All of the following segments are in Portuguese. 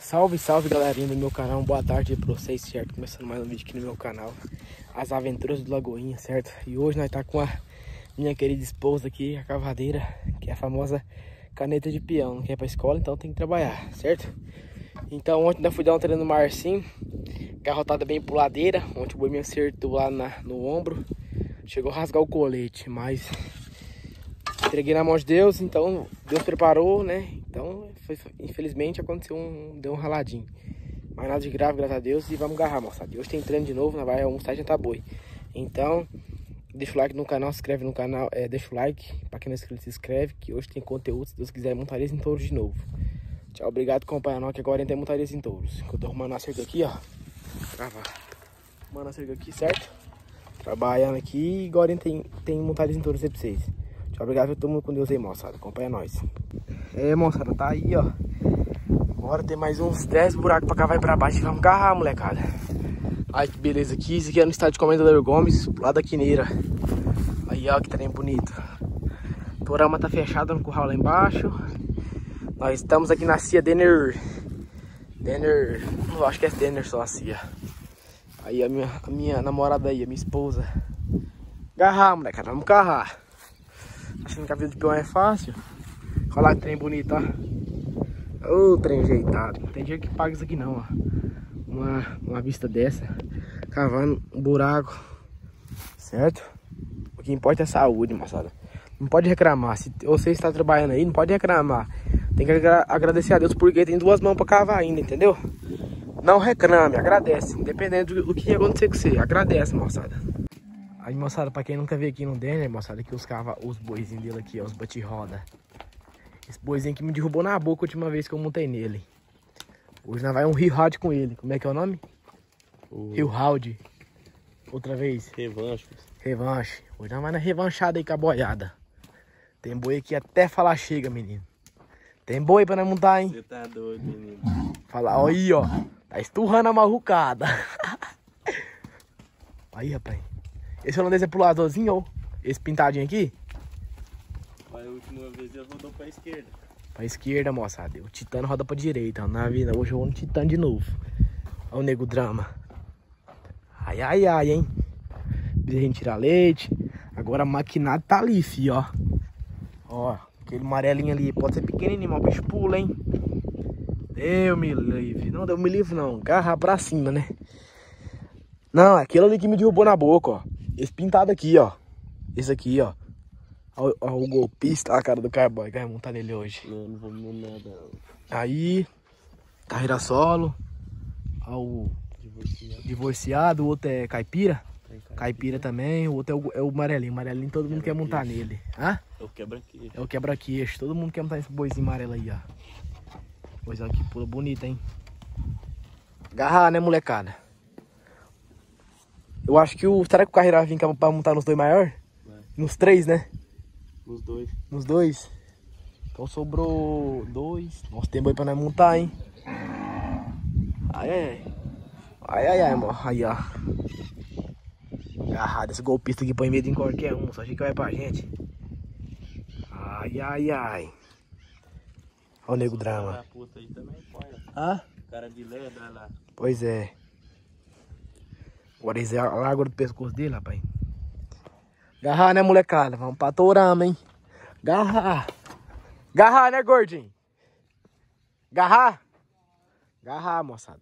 Salve, salve galerinha do meu canal, boa tarde aí pra vocês, certo? Começando mais um vídeo aqui no meu canal, As Aventuras do Lagoinha, certo? E hoje nós tá com a minha querida esposa aqui, a cavadeira, que é a famosa caneta de peão. Não quer ir pra escola, então tem que trabalhar, certo? Então ontem ainda fui dar um treino no Marcinho, garrotada bem por ladeira, ontem o boi me acertou lá no ombro, chegou a rasgar o colete, mas entreguei na mão de Deus, então Deus preparou, né? Então, infelizmente aconteceu deu um raladinho. Mas nada de grave, graças a Deus. E vamos agarrar, moçada. Hoje tem treino de novo, nós vai almoçar e jantar boi. Então, deixa o like no canal, se inscreve no canal, deixa o like. Pra quem não é inscrito, se inscreve, que hoje tem conteúdo. Se Deus quiser, montarias em touros de novo. Tchau, obrigado por acompanhar nós, que agora tem montarias em touros. Que eu tô arrumando a cerca aqui, ó. Gravar. Arrumando a cerca aqui, certo? Trabalhando aqui e agora tem montarias em touros aí pra vocês. Tchau, obrigado a todo mundo com Deus aí, moçada. Acompanha nós. Moçada, tá aí, ó. Agora tem mais uns 10 buracos pra cá, vai pra baixo e vamos agarrar, molecada. Ai, que beleza aqui. Isso aqui é no estádio de Comendador Gomes, lá da Quineira. Aí, ó, que trem bonito. O porama tá fechado no curral lá embaixo. Nós estamos aqui na cia Denner. Não acho que é Denner só a cia. Aí a minha namorada aí, a minha esposa. Agarrar, molecada, vamos agarrar. Achando que a vida de peão é fácil. Olha lá que trem bonito, ó. Ô, trem ajeitado. Não tem dinheiro que paga isso aqui não, ó. Uma vista dessa, cavando um buraco, certo? O que importa é saúde, moçada. Não pode reclamar. Se você está trabalhando aí, não pode reclamar. Tem que agradecer a Deus porque tem duas mãos para cavar ainda, entendeu? Não reclame, agradece. Independente do que acontecer com você, agradece, moçada. Aí, moçada, pra quem nunca veio aqui no Denner, moçada, aqui os boizinhos dele aqui, ó, os bate-roda. Esse boizinho que me derrubou na boca a última vez que eu montei nele. Hoje nós vai um Rio Round com ele. Como é que é o nome? Rio Round. Outra vez. Revanche. Revanche. Hoje nós vai na revanchada aí com a boiada. Tem boi aqui até falar chega, menino. Tem boi pra nós montar, hein? Você tá doido, menino. Fala, ó aí, ó. Tá esturrando a marrucada. Aí, rapaz. Esse holandês é pro ladorzinho, ó. Esse pintadinho aqui. A última vez ele rodou pra esquerda. Pra esquerda, moçada. O Titano roda pra direita. Ó. Na vida, hoje eu vou no Titano de novo. Ó o nego drama. Ai, ai, ai, hein. Bezerrinho tirar leite. Agora a maquinada tá ali, fi, ó. Ó, aquele amarelinho ali. Pode ser pequenininho, mas o bicho pula, hein. Deu me livre. Não, deu me livre não. Garra pra cima, né. Não, aquele ali que me derrubou na boca, ó. Esse pintado aqui, ó. Esse aqui, ó. Ó, o golpista, a cara do Carboy, que vai montar nele hoje. Não vou nada. Aí, carreira solo. Ó, o divorciado, o outro é caipira. Caipira também, o outro é o amarelinho. O amarelinho todo mundo quer montar nele. Hã? É o quebra-queixo. É o quebra-queixo. Todo mundo quer montar nesse boizinho amarelo aí, ó. Boizão que pula bonito, hein? Agarrar, né, molecada? Eu acho que será que o carreira vai vir pra montar nos dois maiores? Nos três, né? Nos dois. Nos dois? Então sobrou dois. Nossa, tem boi pra nós montar, hein? Ai, ai, ai. Ai, ai, ai, amor. Aí, ó. Agarrado. Esse golpista aqui põe medo em qualquer um. Só achei que vai pra gente. Ai, ai, ai. Olha o nego drama. Puta aí também põe. Hã? Cara de leda lá. Pois é. Agora esse é a largura do pescoço dele, rapaz. Agarrar, né, molecada? Vamos pra Torama, hein? Agarrar. Agarrar, né, gordinho? Agarrar? Agarrar, moçada.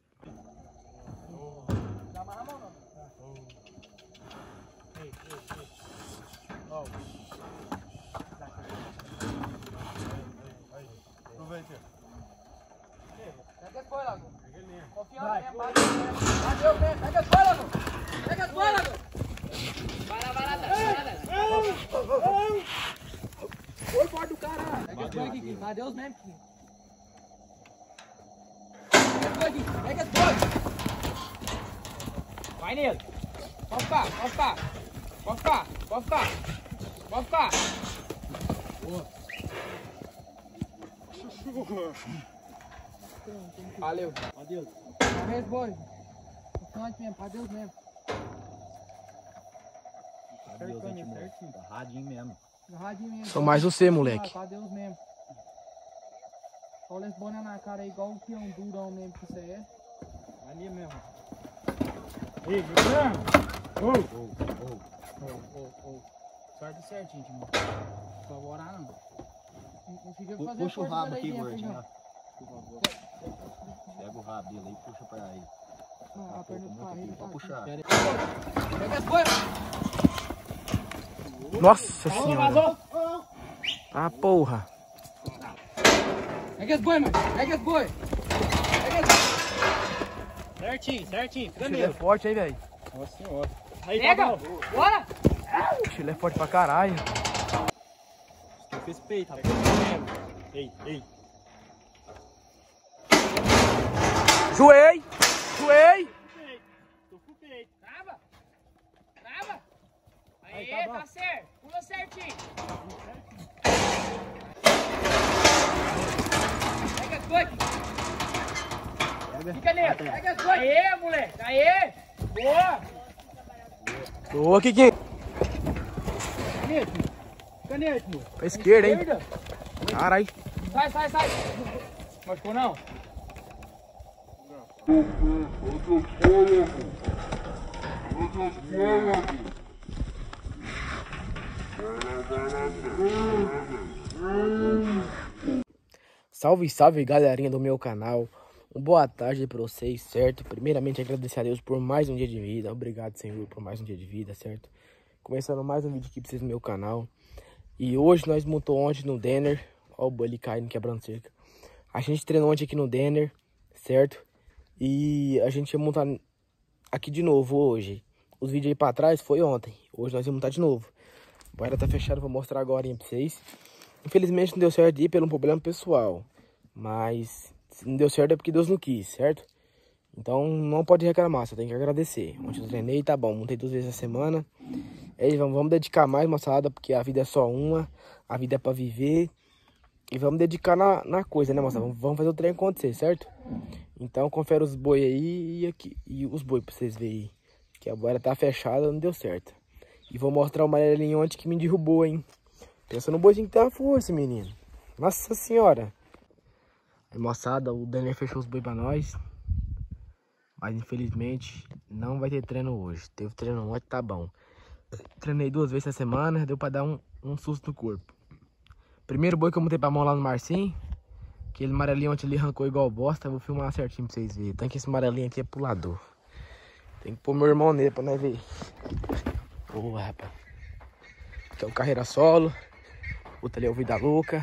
Pega as boias, Lago. Confiando mesmo. Valeu, pega as boias, Lago. Pega as boias, Lago. Vai lá, Oi, porta do cara. Pega as boias aqui, cadê os mesmos, Kiki? Pega as boias aqui, pega as boias. Vai nele. Pode ficar, pode ficar. Pode ficar, pode ficar. Pode ficar. Boa. Valeu. Adeus. Adeus, boi. Confiante mesmo, adeus mesmo. Radinho mesmo. Sou mais você, moleque. Pra Deus mesmo. Olha esse boné na cara aí, igual o que é um durão mesmo que você é. Ali mesmo. Ei, Juliano! Sorte certinho, time. Não pode orar, não. Não fica fazendo puxa o rabo aqui, gordinho. Por favor. Pega o rabo dele aí e puxa pra aí. Não, a perna do carrinho pode puxar. Pega as coisas! Nossa senhora! Ah, porra! Pega as boi, mano! Pega as boi! Pega as... Certinho, certinho. Fica Ele é forte aí, velho. Nossa senhora. Aí, pega! Bora! Ele é forte pra caralho. Eu fiz peito, rapaz. Ei. Joei! Tô com peito. Trava! Aí, Aí, tá tá certo! Pula certinho! Pega as boi! Fica nele! Pega as boi! Aê, moleque! Aê! Boa! Ô, Kiki! Canete, moço! Pra esquerda, hein? Caralho! Sai! Machucou não? Salve, galerinha do meu canal. Boa tarde pra vocês, certo? Primeiramente, agradecer a Deus por mais um dia de vida. Obrigado, Senhor, por mais um dia de vida, certo? Começando mais um vídeo aqui pra vocês no meu canal. E hoje nós montamos ontem no Denner. Ó o boi ali caindo, quebrando cerca. A gente treinou ontem aqui no Denner, certo? E a gente ia montar aqui de novo hoje. Os vídeos aí pra trás foi ontem. Hoje nós vamos montar de novo. O boiada tá fechado, vou mostrar agora pra vocês. Infelizmente não deu certo ir pelo um problema pessoal. Mas se não deu certo é porque Deus não quis, certo? Então não pode reclamar, só tem que agradecer. Ontem eu treinei, tá bom, montei 2 vezes na semana. Aí vamos dedicar mais, moçada, porque a vida é só uma. A vida é pra viver. E vamos dedicar na coisa, né, moçada? Vamos fazer o treino acontecer, certo? Então confere os boi aí e os boi pra vocês verem aí. Que a boia tá fechada, não deu certo. E vou mostrar o amarelinho ontem que me derrubou, hein? Pensa no boizinho que tem uma força, menino. Nossa senhora. Aí, moçada, o Daniel fechou os boi pra nós. Mas infelizmente não vai ter treino hoje. Teve treino ontem, tá bom. Treinei 2 vezes essa semana, deu pra dar um susto no corpo. Primeiro boi que eu montei pra mão lá no Marcinho. Aquele amarelinho ontem ele arrancou igual bosta. Vou filmar certinho pra vocês verem. Tanto que esse amarelinho aqui é pulador. Tem que pôr meu irmão nele pra nós ver. Boa, rapaz. Aqui é o carreira solo. Outro ali é o Vida Louca.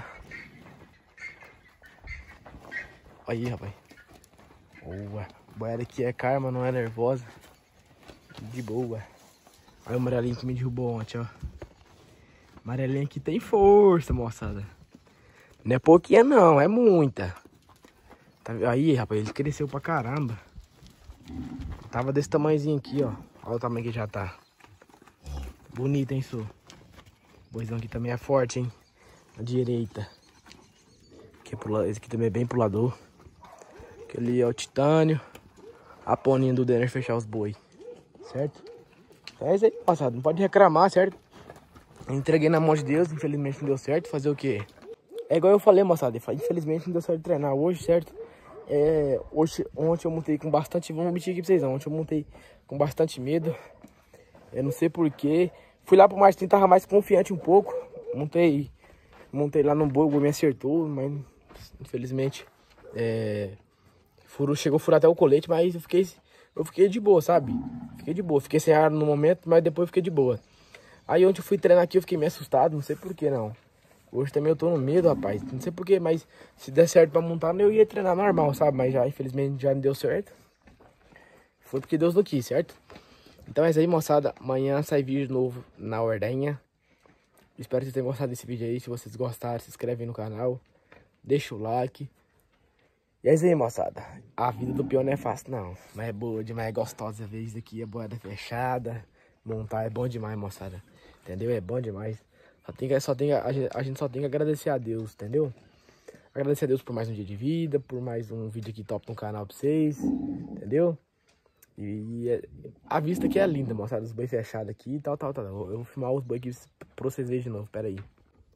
Olha aí, rapaz. Boa. Boiada aqui é karma, não é nervosa. De boa. Olha o amarelinho que me derrubou ontem, ó. Amarelinho aqui tem força, moçada. Não é pouquinha não, é muita. Tá, aí, rapaz, ele cresceu pra caramba. Tava desse tamanhozinho aqui, ó. Olha o tamanho que já tá. Bonito, hein, Su? Boizão aqui também é forte, hein? Na direita. Esse aqui também é bem pulador. Aquele é o titânio. A poninha do Denner fechar os boi. Certo? Então é isso aí, moçada. Não pode reclamar, certo? Entreguei na mão de Deus. Infelizmente não deu certo. Fazer o quê? É igual eu falei, moçada. Infelizmente não deu certo treinar hoje, certo? Ontem eu montei com bastante... Vamos mentir aqui pra vocês, não. Ontem eu montei com bastante medo. Eu não sei porquê. Fui lá pro Marcinho, tava mais confiante um pouco. Montei lá no boi, o boi me acertou, mas infelizmente chegou a furar até o colete, mas eu fiquei de boa, sabe? Fiquei sem ar no momento, mas depois fiquei de boa. Aí ontem eu fui treinar aqui, eu fiquei meio assustado, não sei porquê não. Hoje também eu tô no medo, rapaz, não sei porquê, mas se der certo pra montar, eu ia treinar normal, sabe? Mas já, infelizmente, já não deu certo. Foi porque Deus não quis, certo? Então é isso aí, moçada. Amanhã sai vídeo novo na ordenha. Espero que vocês tenham gostado desse vídeo aí. Se vocês gostaram, se inscreve no canal. Deixa o like. E é isso aí, moçada. A vida do peão não é fácil, não. Mas é boa demais, é gostosa ver isso aqui. A boiada fechada. Montar é bom demais, moçada. Entendeu? É bom demais. A gente só tem que agradecer a Deus, entendeu? Agradecer a Deus por mais um dia de vida. Por mais um vídeo aqui top no canal pra vocês. Entendeu? E a vista aqui é linda, moçada. Os boi fechados aqui e tal. Eu vou filmar os boi aqui pra vocês verem de novo. Pera aí.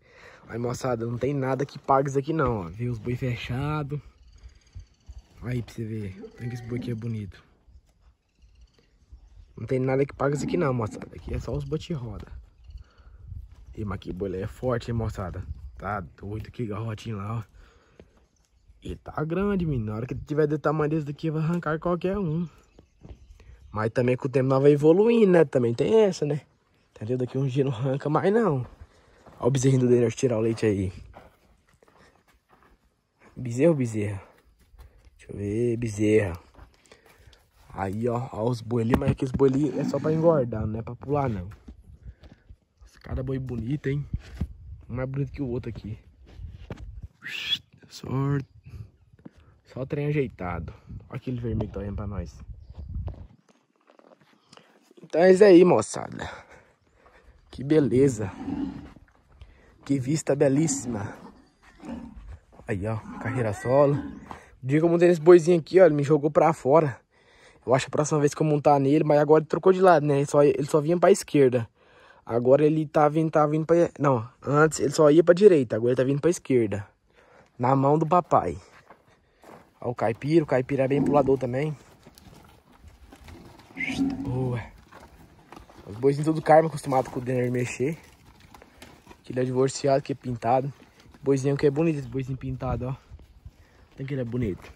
Aí, moçada, não tem nada que pague isso aqui não, ó. Viu os boi fechados. Aí, pra você ver. Tem que esse boi aqui é bonito. Não tem nada que pague isso aqui não, moçada. Aqui é só os bate-roda. E mas que boi é forte, hein, moçada. Tá doido, que garrotinho lá, ó. E tá grande, menino. Na hora que tiver do tamanho desse daqui, vai arrancar qualquer um. Mas também com o tempo nós vai evoluindo, né? Também tem essa, né? Entendeu? Daqui uns dias não arranca mais, não. Olha o bezerrinho do Denner tirar o leite aí. Bezerro ou bezerra? Deixa eu ver, bezerra. Aí, ó os boi ali, mas aqueles boi ali é só pra engordar, não é pra pular, não. Esse cada boi bonito, hein? Um mais bonito que o outro aqui. Só o trem ajeitado. Olha aquele vermelho que tá olhando pra nós. Então é isso aí, moçada. Que beleza. Que vista belíssima. Aí, ó, carreira solo. O dia que eu montei nesse boizinho aqui, ó, ele me jogou pra fora. Eu acho que a próxima vez que eu montar nele, mas agora ele trocou de lado, né? Ele só vinha pra esquerda. Agora ele tá vindo pra... Não, antes ele só ia pra direita, agora ele tá vindo pra esquerda. Na mão do papai. Ó o caipira é bem pulador também. Boa. Os boizinhos tudo carne, acostumado com o Denner mexer. Que ele é divorciado, que é pintado. Boizinho que é bonito, esse boizinho pintado, ó. Tem que ele é bonito.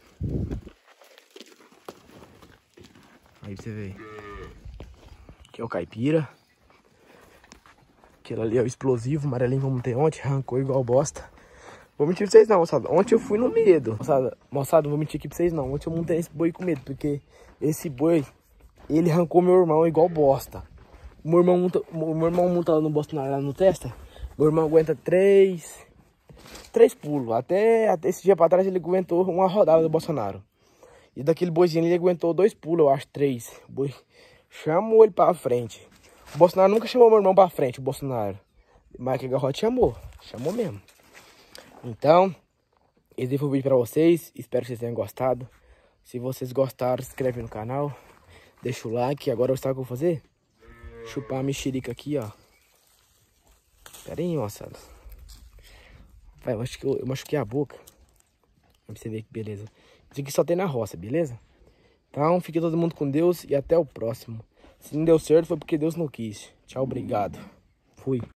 Aí você vê. Aqui é o caipira. Aquele ali é o explosivo, amarelinho que eu montei ontem. Arrancou igual bosta. Vou mentir pra vocês não, moçada. Ontem eu fui no medo. Moçada, não vou mentir aqui pra vocês não. Ontem eu montei esse boi com medo. Porque esse boi, ele arrancou meu irmão igual bosta. O meu irmão monta lá no Bolsonaro, lá no testa. Meu irmão aguenta três pulos. Até esse dia pra trás ele aguentou uma rodada do Bolsonaro. E daquele boizinho ele aguentou 2 pulos, eu acho, 3. O boi chamou ele pra frente. O Bolsonaro nunca chamou meu irmão pra frente, o Bolsonaro. Mas que garrote chamou mesmo. Então, esse foi o vídeo pra vocês. Espero que vocês tenham gostado. Se vocês gostaram, se inscreve no canal. Deixa o like. Agora sabe o que eu vou fazer? Chupar a mexerica aqui, ó. Pera aí, moçada. Vai, eu machuquei a boca. Pra você ver que beleza. Isso aqui só tem na roça, beleza? Então, fique todo mundo com Deus e até o próximo. Se não deu certo, foi porque Deus não quis. Tchau, obrigado. Fui.